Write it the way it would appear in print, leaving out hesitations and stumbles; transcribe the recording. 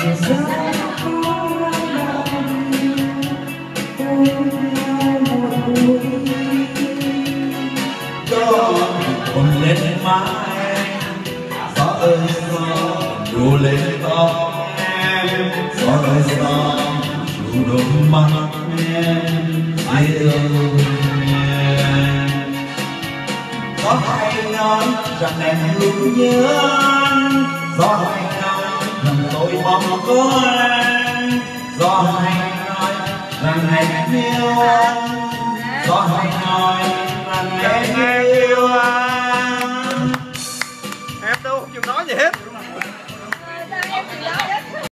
Còn lên má em, gió ơi gió đổ lên tóc em, gió ơi gió đổ đôi mắt em yêu em. Gió hay nói rằng em luôn nhớ anh, gió hay nói rằng tôi mong có em, gió hay nói rằng em yêu anh, gió hay nói rằng em yêu anh. Em đâu không chịu nói gì hết.